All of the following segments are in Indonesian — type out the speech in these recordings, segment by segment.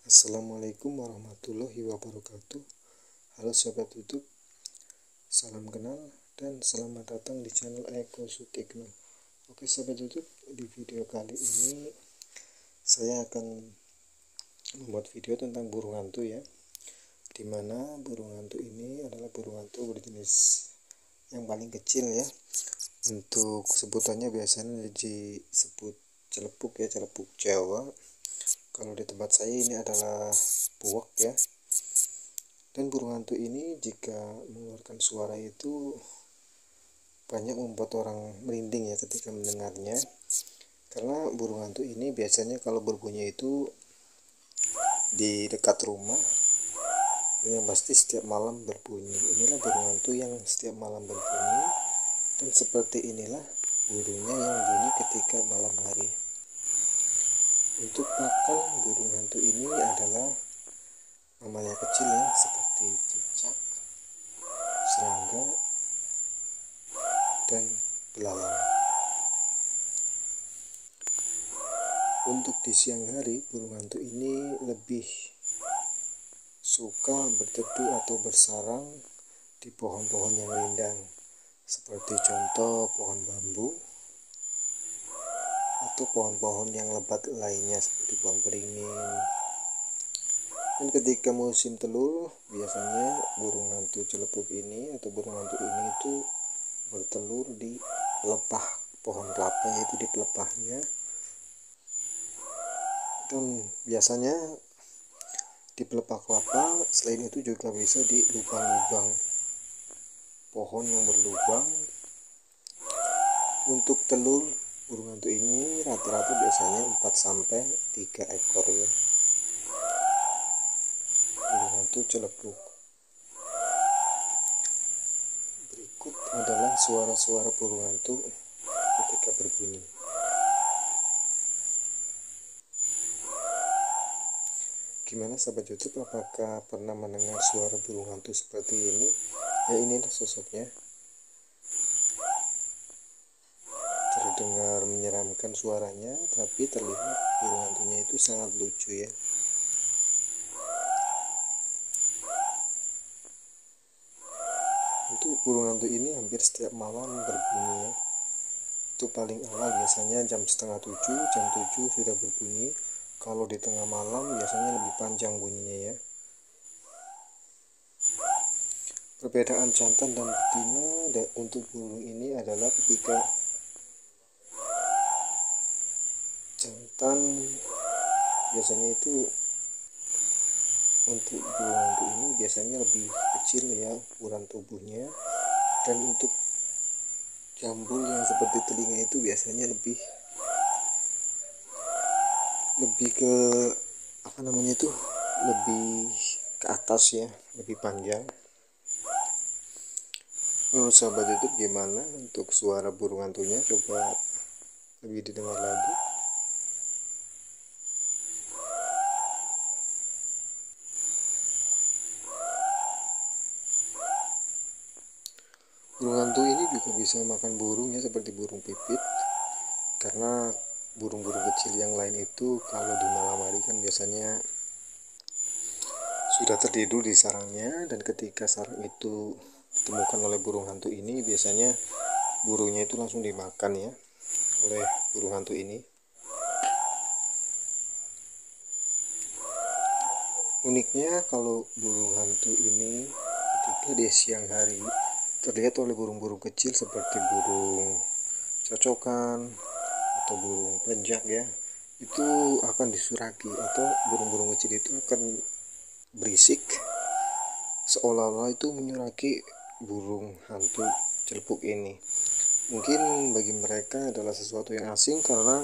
Assalamualaikum warahmatullahi wabarakatuh. Halo sobat YouTube, salam kenal dan selamat datang di channel Eko Sutikno. Oke sobat YouTube, di video kali ini saya akan membuat video tentang burung hantu ya, dimana burung hantu ini adalah burung hantu berjenis yang paling kecil ya. Untuk sebutannya biasanya disebut celepuk ya, celepuk Jawa. Kalau di tempat saya ini adalah puak ya. Dan burung hantu ini jika mengeluarkan suara itu banyak membuat orang merinding ya ketika mendengarnya. Karena burung hantu ini biasanya kalau berbunyi itu di dekat rumah, yang pasti setiap malam berbunyi. Inilah burung hantu yang setiap malam berbunyi, dan seperti inilah burungnya yang bunyi ketika malam hari. Untuk pakan burung hantu ini adalah mamalia kecil ya, seperti cicak, serangga, dan belalang. Untuk di siang hari, burung hantu ini lebih suka berteduh atau bersarang di pohon-pohon yang rindang, seperti contoh pohon bambu atau pohon-pohon yang lebat lainnya seperti pohon beringin. Dan ketika musim telur, biasanya burung hantu celepuk ini atau burung hantu ini itu bertelur di pelepah pohon kelapa, yaitu di pelepahnya. Dan biasanya di pelepah kelapa, selain itu juga bisa di lubang-lubang pohon yang berlubang. Untuk telur burung hantu ini rata-rata biasanya 4-3 ekor ya. Burung hantu celepuk. Berikut adalah suara-suara burung hantu ketika berbunyi. Gimana sahabat YouTube, apakah pernah mendengar suara burung hantu seperti ini? Ya, inilah sosoknya. Terdengar menyeramkan suaranya, tapi terlihat burung hantunya itu sangat lucu ya. Untuk burung hantu ini hampir setiap malam berbunyi ya. Itu paling awal biasanya jam 6:30, jam 7 sudah berbunyi. Kalau di tengah malam biasanya lebih panjang bunyinya ya. Perbedaan jantan dan betina untuk burung ini adalah ketika jantan biasanya itu untuk burung hantu ini biasanya lebih kecil ya ukuran tubuhnya, dan untuk jambul yang seperti telinga itu biasanya lebih ke lebih ke atas ya, lebih panjang. Menurut sahabat YouTube gimana untuk suara burung hantunya? Coba lebih didengar lagi. Burung hantu ini juga bisa makan burung ya, seperti burung pipit. Karena burung-burung kecil yang lain itu kalau di malam hari kan biasanya sudah tertidur di sarangnya, dan ketika sarang itu ditemukan oleh burung hantu ini, biasanya burungnya itu langsung dimakan ya oleh burung hantu ini. Uniknya kalau burung hantu ini ketika di siang hari terlihat oleh burung-burung kecil seperti burung cocokan atau burung pelenjak ya, itu akan disuraki, atau burung-burung kecil itu akan berisik seolah-olah itu menyuraki burung hantu celepuk ini. Mungkin bagi mereka adalah sesuatu yang asing karena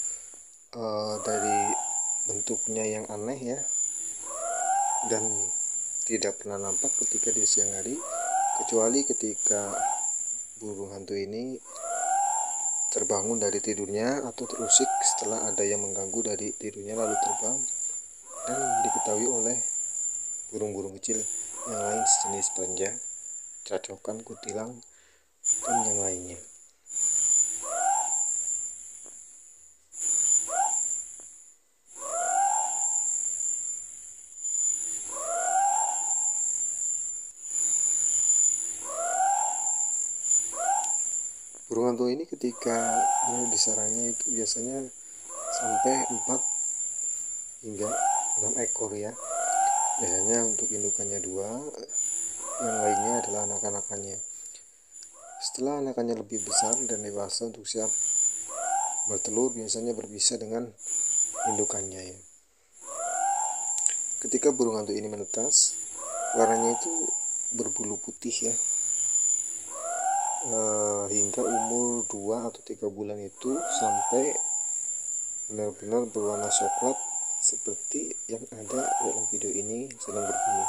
dari bentuknya yang aneh ya, dan tidak pernah nampak ketika di siang hari, kecuali ketika burung hantu ini terbangun dari tidurnya atau terusik setelah ada yang mengganggu dari tidurnya lalu terbang, dan diketahui oleh burung-burung kecil yang lain sejenis perenjak, cacokan, kutilang, dan yang lainnya. Burung hantu ini ketika berada di sarangnya itu biasanya sampai 4 hingga 6 ekor ya. Biasanya untuk indukannya 2, yang lainnya adalah anak-anakannya. Setelah anakannya lebih besar dan dewasa untuk siap bertelur, biasanya berpisah dengan indukannya ya. Ketika burung hantu ini menetas, warnanya itu berbulu putih ya. Hingga umur 2 atau 3 bulan itu sampai benar-benar berwarna coklat seperti yang ada dalam video ini sedang berbunyi.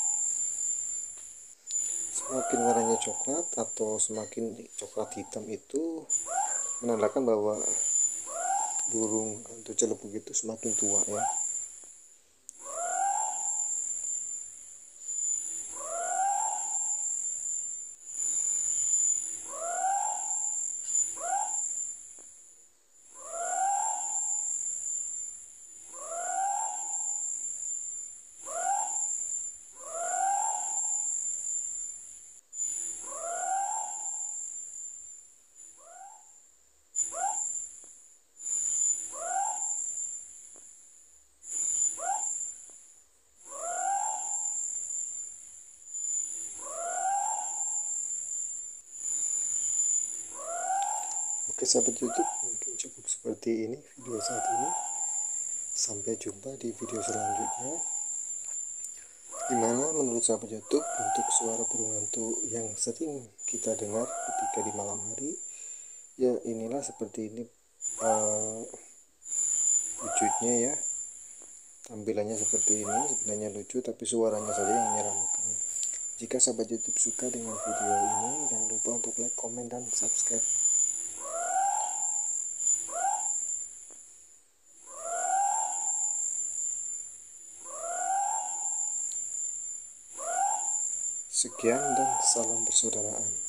Semakin warnanya coklat atau semakin coklat hitam itu menandakan bahwa burung hantu celebuk itu semakin tua ya. Oke sahabat YouTube, mungkin cukup seperti ini video saat ini. Sampai jumpa di video selanjutnya, dimana menurut sahabat YouTube untuk suara burung hantu yang sering kita dengar ketika di malam hari ya, inilah seperti ini wujudnya ya. Tampilannya seperti ini, sebenarnya lucu tapi suaranya saja yang menyeramkan. Jika sahabat YouTube suka dengan video ini, jangan lupa untuk like, komen, dan subscribe. Sekian dan salam persaudaraan.